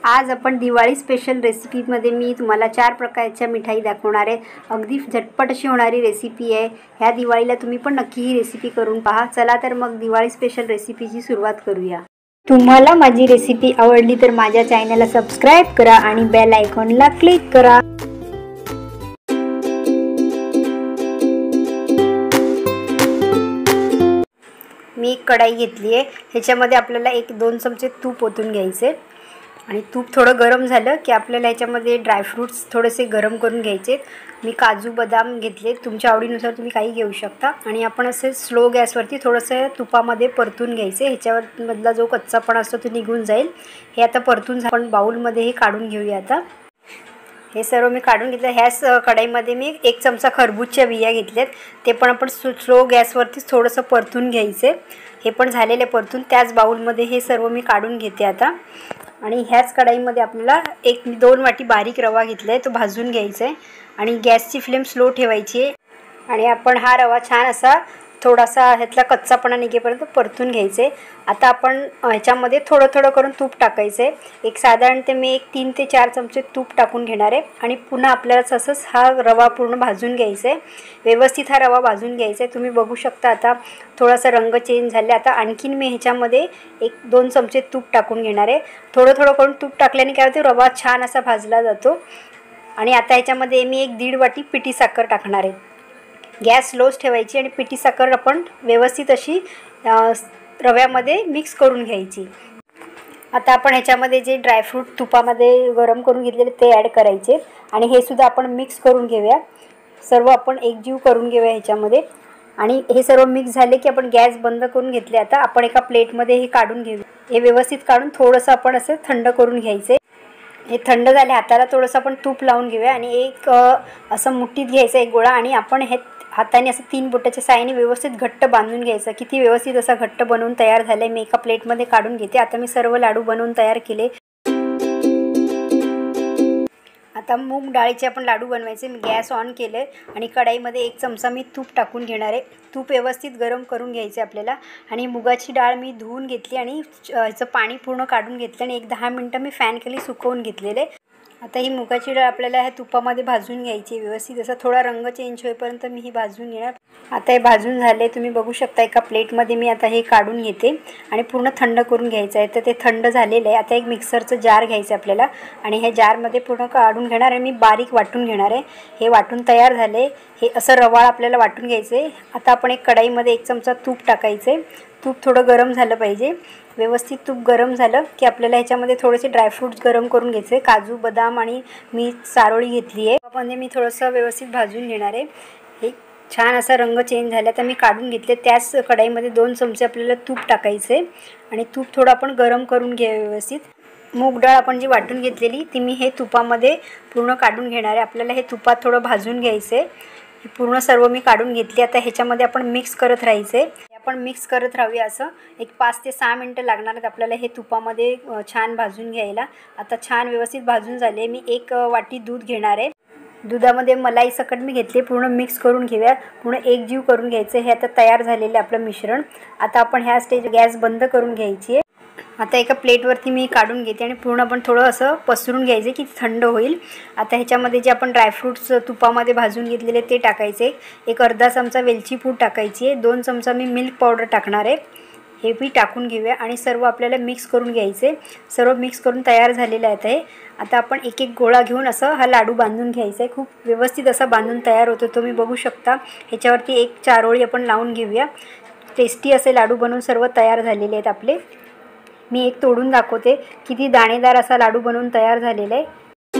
आज आपण दिवाळी स्पेशल रेसिपीमध्ये मी तुम्हाला 4 प्रकारच्या मिठाई दाखवणार आहे। अगदी झटपट अशी होणारी रेसिपी आहे। ह्या दिवाळीला तुम्ही पण नक्की ही रेसिपी करून पहा। चला तर मग दिवाळी स्पेशल रेसिपीची सुरुवात करूया। तुम्हाला माझी रेसिपी आवडली तर माझ्या चॅनलला सबस्क्राइब करा आणि बेल आयकॉनला क्लिक करा। मी एक कढाई घेतली आहे। ह्याच्यामध्ये आपल्याला 1-2 चमचे तूप ओतून घ्यायचे आणि तूप थोडं गरम झालं की आपल्याला ह्याच्यामध्ये ड्रायफ्रूट्स थोडेसे गरम करून घ्यायचे। मी काजू बदाम घेतले, तुमच्या आवडीनुसार तुम्ही काही घेऊ शकता। आणि आपण असे स्लो गॅसवरती थोडंसं तुपामध्ये परतून घ्यायचे। ह्याच्यावर मधला जो कच्चापणा असतो तो निघून जाईल। हे आता परतून आपण बाउलमध्ये हे काढून घेऊया। आता हे सर्व मी काढून घेतलं। ह्याच कढाईमध्ये मी 1 चमचा खरबूजच्या बिया घेतल्यात, ते पण आपण स्लो गॅसवरती थोडंसं परतून घ्यायचे। हे पण झालेले परतून त्याच बाउलमध्ये हे सर्व मी काढून घेते आता। आणि ह्याच कढाईमध्ये आपल्याला 1-2 वाटी बारीक रवा घेतला आहे, तो भाजून घ्यायचा आहे आणि गॅसची फ्लेम स्लो ठेवायची आहे। आणि आपण हा रवा छान असा थोडासा ह्यातला कच्चापणा निघेपर्यंत परतून घ्यायचे। आता आपण ह्याच्यामध्ये थोडं थोडं करून तूप टाकायचं आहे। एक साधारणतः मी 3 ते 4 चमचे तूप टाकून घेणार आहे आणि पुन्हा आपल्याला तसंच हा रवा पूर्ण भाजून घ्यायचा आहे। व्यवस्थित हा रवा भाजून घ्यायचा आहे। तुम्ही बघू शकता आता थोडासा रंग चेंज झाले। आता आणखीन मी ह्याच्यामध्ये 1-2 चमचे तूप टाकून घेणार आहे। थोडं थोडं करून तूप टाकल्याने काय होते, रवा छान असा भाजला जातो। आणि आता ह्याच्यामध्ये मी 1-1.5 वाटी पिठी साखर टाकणार आहे। गॅस स्लोच ठेवायची आणि पिठी साखर आपण व्यवस्थित अशी रव्यामध्ये मिक्स करून घ्यायची। आता आपण ह्याच्यामध्ये जे ड्रायफ्रूट तुपामध्ये गरम करून घेतलेले ते ॲड करायचे आणि हे सुद्धा आपण मिक्स करून घेऊया। सर्व आपण एकजीव करून घेऊया ह्याच्यामध्ये। आणि हे सर्व मिक्स झाले की आपण गॅस बंद करून घेतले। आता आपण एका प्लेटमध्ये हे काढून घेऊया। हे व्यवस्थित काढून थोडंसं आपण असं थंड करून घ्यायचे। हे थंड झाले, हाताला थोडंसं आपण तूप लावून घेऊया आणि एक असं मुठीत घ्यायचा एक गोळा आणि आपण हे हाताने असं 3 बोटाच्या साहाय्याने व्यवस्थित घट्ट बांधून घ्यायचं। किती व्यवस्थित असा घट्ट बनवून तयार झाले। मी एका प्लेटमध्ये काढून घेते। आता मी सर्व लाडू बनवून तयार केले। आता मूग डाळीचे आपण लाडू बनवायचे। मी गॅस ऑन केले आणि कढाईमध्ये 1 चमचा मी तूप टाकून घेणार आहे। तूप व्यवस्थित गरम करून घ्यायचे आपल्याला। आणि मुगाची डाळ मी धुवून घेतली आणि ह्याचं पाणी पूर्ण काढून घेतलं आणि 1-10 मिनटं मी फॅन खाली सुकवून घेतलेले। आता ही मुगाची डाळ आपल्याला ह्या तुपामध्ये भाजून घ्यायची व्यवस्थित। असा थोडा रंग चेंज होईपर्यंत मी ही भाजून घेणार। आता हे भाजून झाले, तुम्ही बघू शकता एका प्लेटमध्ये मी आता हे काढून घेते आणि पूर्ण थंड करून घ्यायचं आहे। तर ते थंड झालेलं आहे। आता एक मिक्सरचं जार घ्यायचं आपल्याला आणि हे जारमध्ये पूर्ण काढून घेणार आणि मी बारीक वाटून घेणार आहे। हे वाटून तयार झाले। हे असं रवाळ आपल्याला वाटून घ्यायचं आहे। आता आपण एक कढाईमध्ये 1 चमचा तूप टाकायचं आहे। तूप थोडं गरम झालं पाहिजे। व्यवस्थित तूप गरम झालं की आपल्याला ह्याच्यामध्ये थोडेसे ड्रायफ्रूट्स गरम करून घ्यायचे। काजू बदाम आणि मी चारोळी घेतली आहे। त्यामध्ये मी थोडंसं व्यवस्थित भाजून घेणार आहे। हे छान असा रंग चेंज झाला तर मी काढून घेतले। त्याच कढाईमध्ये 2 चमचे आपल्याला तूप टाकायचे आणि तूप थोडं आपण गरम करून घ्यावे व्यवस्थित। मूग डाळ आपण जी वाटून घेतलेली ती मी हे तुपामध्ये पूर्ण काढून घेणार आहे। आपल्याला हे तुपात थोडं भाजून घ्यायचं आहे। पूर्ण सर्व मी काढून घेतली। आता ह्याच्यामध्ये आपण मिक्स करत राहायचे। आपण मिक्स करत राहूया। असं एक 5 ते 6 मिनटं लागणार आहेत आपल्याला हे तुपामध्ये छान भाजून घ्यायला। आता छान व्यवस्थित भाजून झाले। मी 1 वाटी दूध घेणार आहे। दुधामध्ये मलाई सकट मी घेतली, पूर्ण मिक्स करून घेऊया। पूर्ण एकजीव करून घ्यायचं। हे आता तयार झालेलं आपलं मिश्रण। आता आपण ह्या स्टेज गॅस बंद करून घ्यायची आहे। आता एका प्लेटवरती मी काढून घेते आणि पूर्ण आपण थोडं असं पसरून घ्यायचे की थंड होईल। आता ह्याच्यामध्ये जे आपण ड्रायफ्रूट्स तुपामध्ये भाजून घेतलेले ते टाकायचे। एक अर्धा चमचा वेलची पूड टाकायची आहे। 2 चमचा मी मिल्क पावडर टाकणार आहे। हे मी टाकून घेऊया आणि सर्व आपल्याला मिक्स करून घ्यायचे। सर्व मिक्स करून तयार झालेलं आहे हे। आता आपण एक गोळा घेऊन असं हा लाडू बांधून घ्यायचा आहे। खूप व्यवस्थित असा बांधून तयार होतो। तुम्ही बघू शकता ह्याच्यावरती 1 चारोळी आपण लावून घेऊया। टेस्टी असे लाडू बनवून सर्व तयार झालेले आहेत आपले। मी एक तोडून दाखवते, किती दाणेदार असा लाडू बनवून तयार झालेला आहे।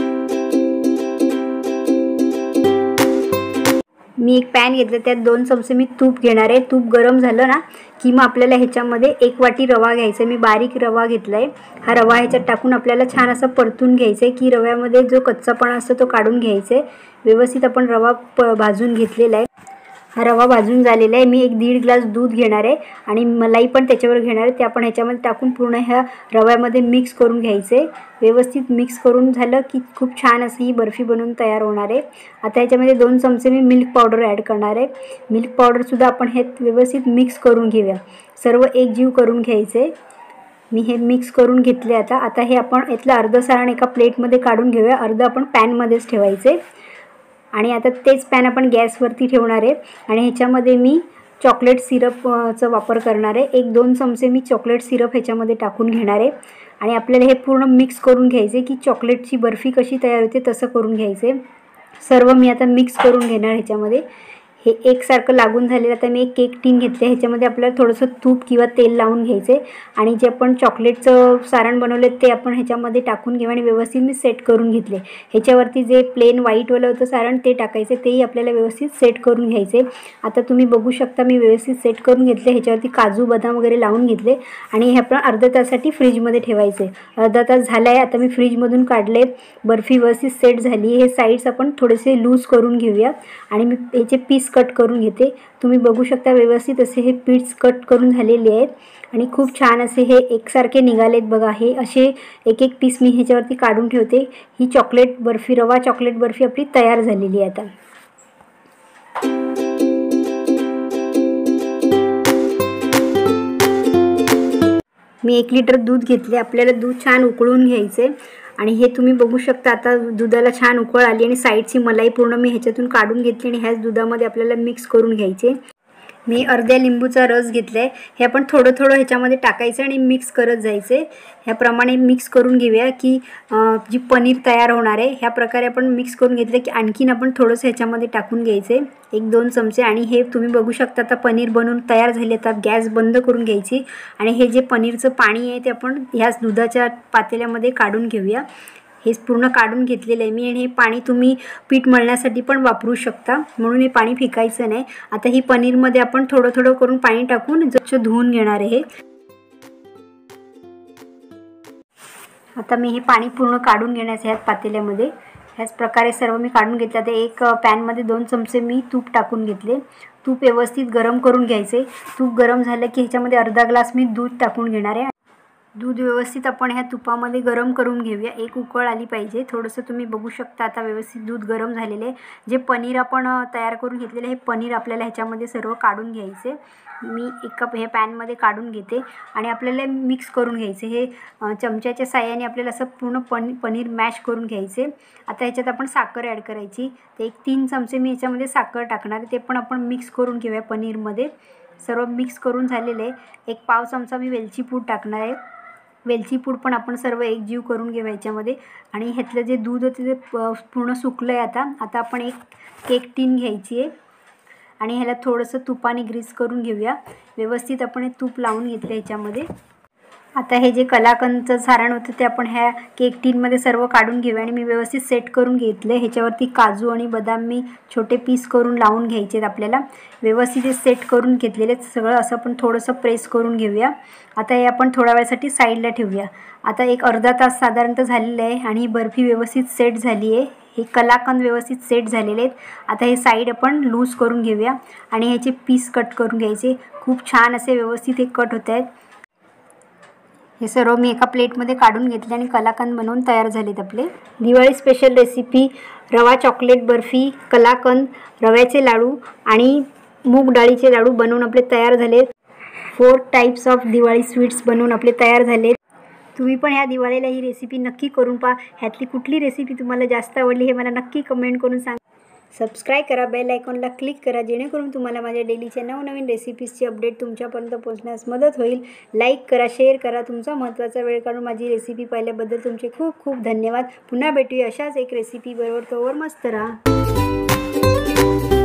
मी एक पॅन घेतलं, त्यात 2 चमचे मी तूप घेणार आहे। तूप गरम झालं ना की मग आपल्याला ह्याच्यामध्ये 1 वाटी रवा घ्यायचा आहे। मी बारीक रवा घेतला आहे। हा रवा ह्याच्यात टाकून आपल्याला छान असं परतून घ्यायचं आहे की रव्यामध्ये जो कच्चापणा असतो तो काढून घ्यायचा आहे। व्यवस्थित आपण रवा भाजून घेतलेला आहे। हा रवा भाजून झालेला आहे। मी 1-1.5 ग्लास दूध घेणार आहे आणि मलाई पण त्याच्यावर घेणार आहे। ते आपण ह्याच्यामध्ये टाकून पूर्ण ह्या रव्यामध्ये मिक्स करून घ्यायचे। व्यवस्थित मिक्स करून झालं की खूप छान अशी ही बर्फी बनवून तयार होणार आहे। आता ह्याच्यामध्ये 2 चमचे मी मिल्क पावडर ॲड करणार आहे। मिल्क पावडरसुद्धा आपण हे व्यवस्थित मिक्स करून घेऊया। सर्व एकजीव करून घ्यायचे। मी हे मिक्स करून घेतले. आता हे आपण यातलं अर्धं सारण एका प्लेटमध्ये काढून घेऊया, अर्धं आपण पॅनमध्येच ठेवायचे. आणि आता तेच पॅन आपण गॅसवरती ठेवणार आहे आणि ह्याच्यामध्ये मी चॉकलेट सिरपचा वापर करणार आहे. 1-2 चमचे मी चॉकलेट सिरप ह्याच्यामध्ये टाकून घेणार आहे आणि आपल्याला हे पूर्ण मिक्स करून घ्यायचे की चॉकलेटची बर्फी कशी तयार होते तसं करून घ्यायचे. सर्व मी आता मिक्स करून घेणार ह्याच्यामध्ये. हे एकसारखं लागून झालेलं. आता मी एक केक टीन घेतले, ह्याच्यामध्ये आपल्याला थोडंसं तूप किंवा तेल लावून घ्यायचे आणि जे आपण चॉकलेटचं सारण बनवले ते आपण ह्याच्यामध्ये टाकून घेऊ आणि व्यवस्थित मी सेट करून घेतले. ह्याच्यावरती जे प्लेन व्हाईटवालं होतं सारण ते टाकायचे, तेही आपल्याला व्यवस्थित सेट करून घ्यायचे. आता तुम्ही बघू शकता मी व्यवस्थित सेट करून घेतले. ह्याच्यावरती काजू बदाम वगैरे लावून घेतले आणि हे आपण अर्ध्या तासासाठी फ्रीजमध्ये ठेवायचे. अर्धा तास झाला आहे, आता मी फ्रीजमधून काढले. बर्फी व्यवस्थित सेट झाली. हे साईड्स आपण थोडेसे लूज करून घेऊया आणि मी ह्याचे पीस कट करून घेते. तुम्ही बघू शकता व्यवस्थित असे हे पीस कट करून झालेले आहेत आणि खूप छान असे हे एकसारखे निघालेत बघा. हे असे एक एक पीस मी ह्याच्यावरती काढून ठेवते. ही चॉकलेट बर्फी, रवा चॉकलेट बर्फी आपली तयार झालेली आहे. आता मी 1 लिटर दूध घेतले. आपल्याला दूध छान उकळून घ्यायचे आणि हे तुम्ही बघू शकता. आता दुधाला छान उकळ आली आणि साईडची मलाई पूर्ण मी ह्याच्यातून काढून घेतली आणि ह्याच दुधामध्ये आपल्याला मिक्स करून घ्यायचे. मी अर्ध्या लिंबूचा रस घेतला आहे. हे आपण थोडं थोडं ह्याच्यामध्ये टाकायचं आणि मिक्स करत जायचे. ह्याप्रमाणे मिक्स करून घेऊया की जी पनीर तयार होणार आहे ह्या प्रकारे आपण मिक्स करून घेतलं की आणखीन आपण थोडंसं ह्याच्यामध्ये टाकून घ्यायचे 1-2 चमचे. आणि हे तुम्ही बघू शकता आता पनीर बनवून तयार झाले. आता गॅस बंद करून घ्यायची आणि हे जे पनीरचं पाणी आहे ते आपण ह्याच दुधाच्या पातेल्यामध्ये काढून घेऊया. हे पूर्ण काढून घेतलेलं आहे मी आणि हे पाणी तुम्ही पीठ मळण्यासाठी पण वापरू शकता, म्हणून हे पाणी फेकायचं नाही. आता ही पनीरमध्ये आपण थोडं थोडं करून पाणी टाकून स्वच्छ धुवून घेणार आहे. आता मी हे पाणी पूर्ण काढून घेण्याचं ह्याच पातेल्यामध्ये ह्याच प्रकारे सर्व मी काढून घेतलं. आता एक पॅनमध्ये 2 चमचे मी तूप टाकून घेतले. तूप व्यवस्थित गरम करून घ्यायचे. तूप गरम झालं की ह्याच्यामध्ये अर्धा ग्लास मी दूध टाकून घेणार आहे. दूध व्यवस्थित आपण ह्या तुपामध्ये गरम करून घेऊया. एक उकळ आली पाहिजे. थोडंसं तुम्ही बघू शकता आता व्यवस्थित दूध गरम झालेले आहे. जे पनीर आपण तयार करून घेतलेले हे पनीर आपल्याला ह्याच्यामध्ये सर्व काढून घ्यायचे. मी एक कप हे पॅनमध्ये काढून घेते आणि आपल्याला मिक्स करून घ्यायचे. हे चमच्याच्या साहाय्याने आपल्याला असं पूर्ण पनीर मॅश करून घ्यायचे. आता ह्याच्यात आपण साखर ॲड करायची. ते एक 3 चमचे मी ह्याच्यामध्ये साखर टाकणार आहे. ते पण आपण मिक्स करून घेऊया पनीरमध्ये. सर्व मिक्स करून झालेलं आहे. एक पाव चमचा मी वेलची पूड टाकणार आहे. वेलची पूड पण आपण सर्व एकजीव करून घेऊ याच्यामध्ये. आणि ह्यातलं जे दूध होतं ते पूर्ण सुकलं आहे. आता आपण एक केक टीन घ्यायची आहे आणि ह्याला थोडंसं तुपाने ग्रीस करून घेऊया. व्यवस्थित आपण हे तूप लावून घेतलं ह्याच्यामध्ये. आता हे जे कलाकंदचं सारण होतं ते आपण ह्या केक टीनमध्ये सर्व काढून घेऊया आणि मी व्यवस्थित सेट करून घेतलं. ह्याच्यावरती काजू आणि बदाम मी छोटे पीस करून लावून घ्यायचे आहेत आपल्याला. व्यवस्थित हे सेट करून घेतलेले सगळं असं आपण थोडंसं प्रेस करून घेऊया. आता हे आपण थोड्या वेळासाठी साईडला ठेवूया. आता एक अर्धा तास साधारणतः झालेलं आहे आणि ही बर्फी व्यवस्थित सेट झाली आहे. हे कलाकंद व्यवस्थित सेट झालेले आहेत. आता हे साईड आपण लूज करून घेऊया आणि ह्याचे पीस कट करून घ्यायचे. खूप छान असे व्यवस्थित हे कट होत आहेत. हे सर्व मी एका प्लेटमध्ये काढून घेतले आणि कलाकंद बनवून तयार झालेत आपले. दिवाळी स्पेशल रेसिपी रवा चॉकलेट बर्फी, कलाकंद, रव्याचे लाडू आणि मूग डाळीचे लाडू बनवून आपले तयार झाले. 4 टाईप्स ऑफ दिवाळी स्वीट्स बनवून आपले तयार झाले. तुम्ही पण ह्या दिवाळीला ही रेसिपी नक्की करून पहा. ह्यातली कुठली रेसिपी तुम्हाला जास्त आवडली हे मला नक्की कमेंट करून सांगा. सबस्क्राईब करा, बेल आयकॉनला क्लिक करा जेणेकरून तुम्हाला माझ्या डेलीच्या नवनवीन रेसिपीजची अपडेट तुमच्यापर्यंत पोहोचण्यास मदत होईल. लाईक करा, शेअर करा. तुमचा महत्त्वाचा वेळ काढून माझी रेसिपी पाहिल्याबद्दल तुमचे खूप खूप धन्यवाद. पुन्हा भेटूया अशाच एक रेसिपी बरोबर. तोवर मस्त राहा.